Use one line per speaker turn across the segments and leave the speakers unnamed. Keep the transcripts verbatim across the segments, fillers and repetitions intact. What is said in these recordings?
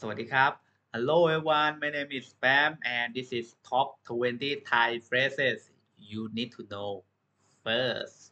สวัสดีครับ Hello everyone, my name is Spam and this is top twenty Thai phrases you need to know first.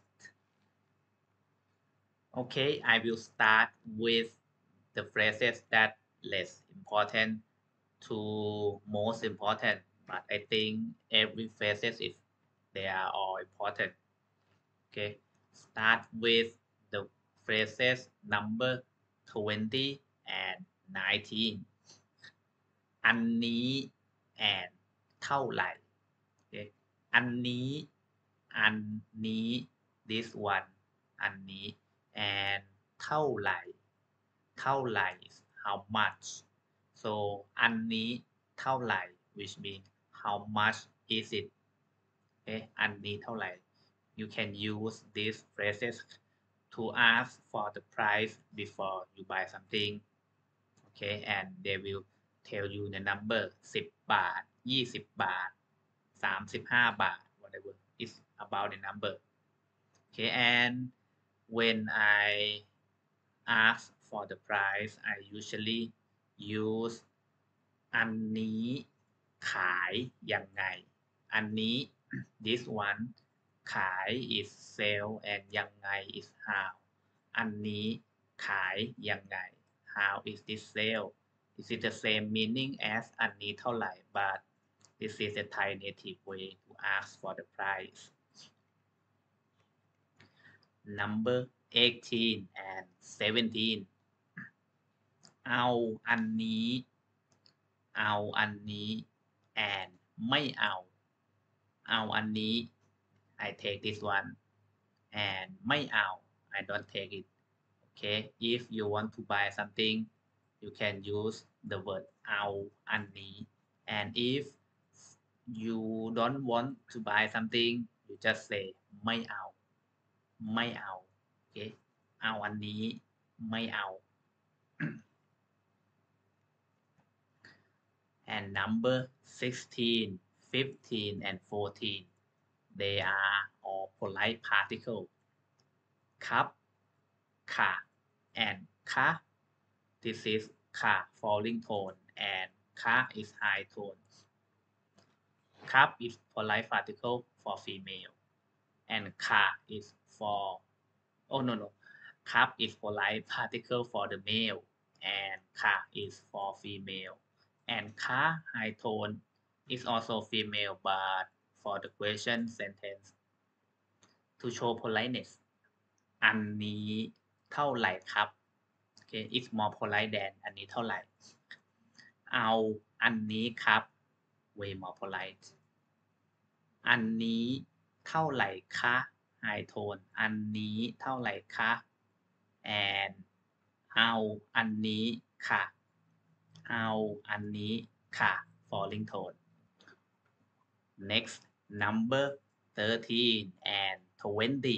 Okay, I will start with the phrases that less important to most important, but I think every phrases is they are all important. Okay, start with the phrases number twenty and nineteen. อันนี้ and เท่าไหร่ okay อันนี้ อันนี้ this one อันนี้ and เท่าไหร่ เท่าไหร่ how much so อันนี้เท่าไหร่ which means how much is it okay อันนี้เท่าไหร่ you can use these phrases to ask for the price before you buy something okay and they will tell you the number สิบบาทยี่สิบบาทสามสิบห้าบาท whatever is about the number okay and when I ask for the price I usually use อันนี้ขายยังไงอันนี้ this one ขาย is sell and ยังไง is how อันนี้ขายยังไง how is this sale is it the same meaning as อันนี้เท่าไหร่ but this is a Thai native way to ask for the price number eighteen and seventeen เอาอันนี้เอาอันนี้ and ไม่เอาเอาอันนี้ I take this one and ไม่เอา I don't take it okay if you want to buy something you can use the word เอาอันนี้ and if you don't want to buy something you just say ไม่เอาไม่เอา okay เอาอันนี้ไม่เอา and number sixteen, fifteen and fourteen they are all polite particle ครับค่ะ and ค่ะ this is ค่ะ falling tone and ค่ะ is high tone ครับ is polite particle for female and ค่ะ is for oh no no ครับ is polite particle for the male and ค่ะ is for female and ค่ะ high tone is also female but for the question sentence to show politeness อันนี้เท่าไหร่ครับ okay it's more polite than อันนี้เท่าไหร่เอาอันนี้ครับ way more polite อันนี้เท่าไหร่คะ high tone อันนี้เท่าไหร่คะ and เอาอันนี้ค่ะเอาอันนี้ค่ะ falling tone next number thirteen and twenty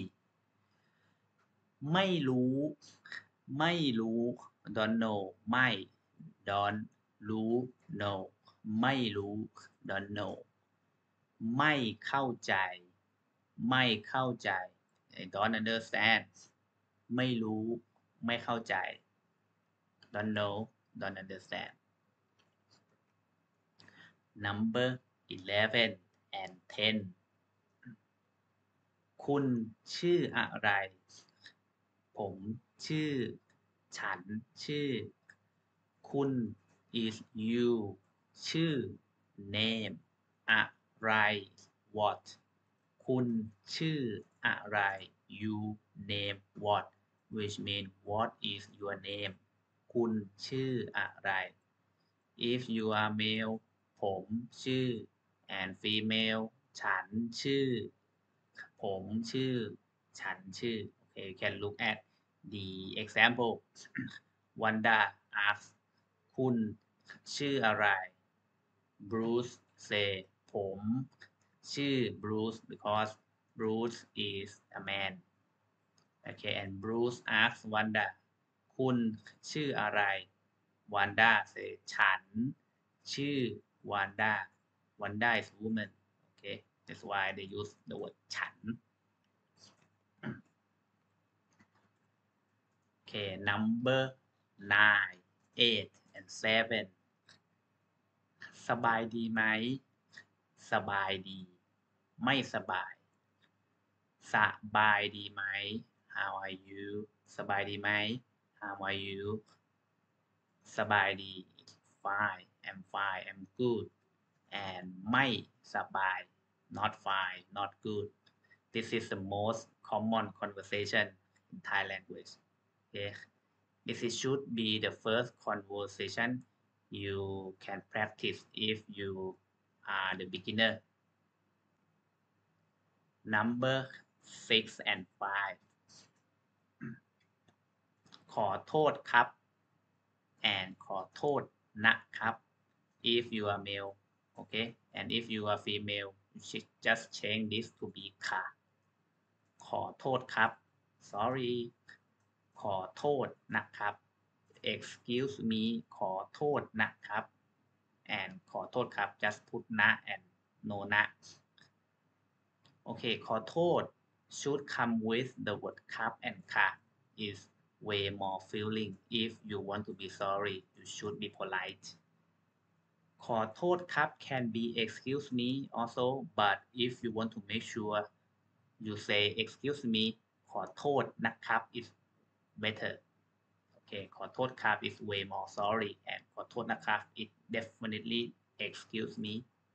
ไม่รู้ไม่รู้ don't know ไม่ don't รู้ know ไม่รู้ don't know ไม่เข้าใจไม่เข้าใจ I don't understand ไม่รู้ไม่เข้าใจ don't know don't understand number eleven and ten คุณชื่ออะไรผมชื่อฉันชื่อคุณ is you ชื่อ name อะไร what คุณชื่ออะไร you name what which mean what is your name คุณชื่ออะไร if you are male ผมชื่อ and female ฉันชื่อผมชื่อฉันชื่อ okay you can look at the example Wanda asks คุณชื่ออะไร Bruce say ผมชื่อ Bruce because Bruce is a man okay and Bruce asks Wanda คุณชื่ออะไร Wanda say ฉันชื่อ Wanda Wanda is woman okay that's why they use the word ฉัน okay number nine eight and seven สบายดีไหมสบายดีไม่สบายสบายดีไหม How are you สบายดีไหม How are you สบายดี Fine I'm fine I'm good and ไม่สบาย not fine not good this is the most common conversation in Thai language okay this is should be the first conversation you can practice if you are the beginner number six and five ขอโทษครับ and ขอโทษนะครับ if you are male okay and if you are female you should just change this to be ค่ะขอโทษครับ sorry ขอโทษนะครับ excuse me ขอโทษนะครับ and ขอโทษครับ just put นะ and no นะ okay ขอโทษ should come with the word ครับ and ค่ะ is way more feeling if you want to be sorry you should be polite ขอโทษครับ can be excuse me also but if you want to make sure you say excuse me ขอโทษนะครับ is better okay ขอโทษครับ is way more sorry and ขอโทษนะครับ it definitely excuse me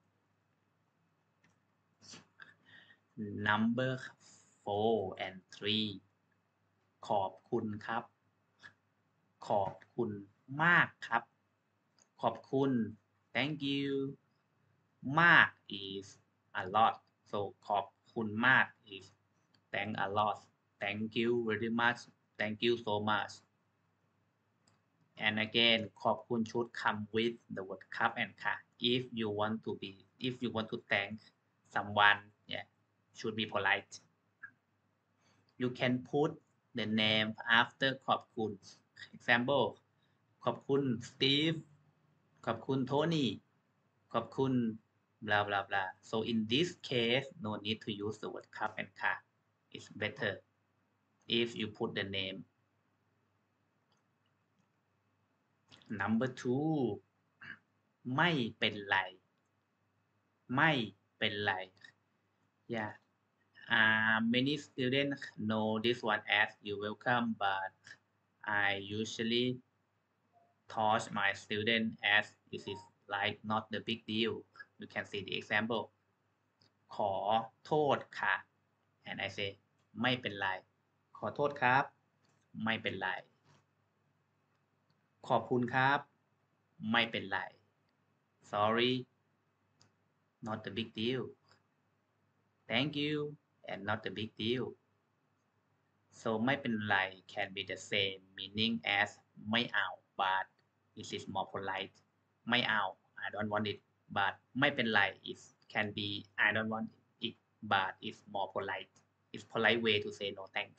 number four and three ขอบคุณครับขอบคุณมากครับขอบคุณ thank you มาก is a lot so ขอบคุณมาก is thank a lot thank you very much thank you so much and again ขอบคุณ should come with the word ครับ and ค่ะ if you want to be if you want to thank someone yeah should be polite you can put the name after ขอบคุณ example ขอบคุณ Steve ขอบคุณ Tony ขอบคุณ blah blah blah so in this case no need to use the word ครับ and ค่ะ it's better if you put the name number two ไม่เป็นไรไม่เป็นไร yeah uh, many students know this one as you're welcome but I usually taught my student as this is like not the big deal you can see the example ขอโทษค่ะ and I say ไม่เป็นไรขอโทษครับไม่เป็นไรขอบคุณครับไม่เป็นไร sorry not the big deal thank you and not the big deal so ไม่เป็นไร can be the same meaning as ไม่เอา but it is more polite ไม่เอา I don't want it but ไม่เป็นไร it can be I don't want it but it's more polite it's polite way to say no thanks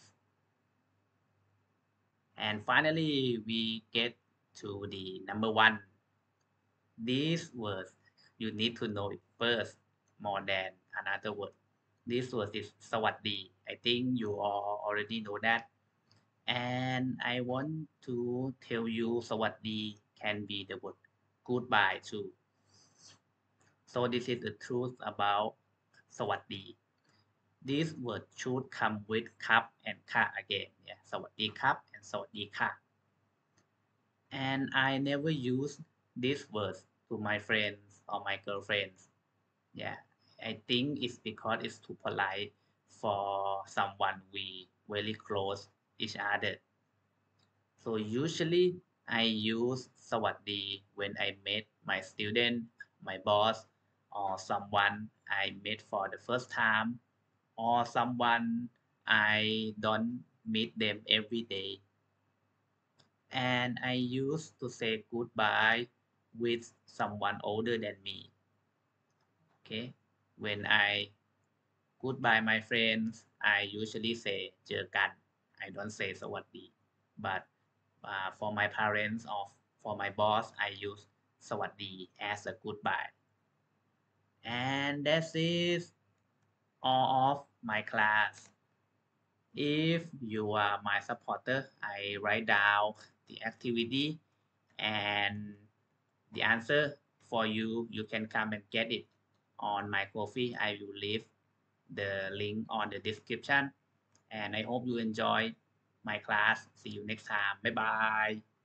and finally we get to the number one these words you need to know it first more than another word this word is สวัสดี I think you all already know that and I want to tell you สวัสดี can be the word goodbye too so this is the truth about สวัสดี this word should come with ครับ and ค่ะ again yeah สวัสดีครับ and สวัสดีค่ะ and I never use these words to my friends or my girlfriends yeah I think it's because it's too polite for someone we very close each other so usually I use สวัสดี when I meet my student my boss or someone I met for the first time or someone I don't meet them every day and I used to say goodbye with someone older than me okay when I goodbye my friends I usually say เจอกัน I don't say สวัสดี but uh, for my parents or for my boss I use สวัสดี as a goodbye and that's it all of my class if you are my supporter I write down the activity and the answer for you, you can come and get it on my Ko-fi. I will leave the link on the description, and I hope you enjoy my class. See you next time. Bye bye.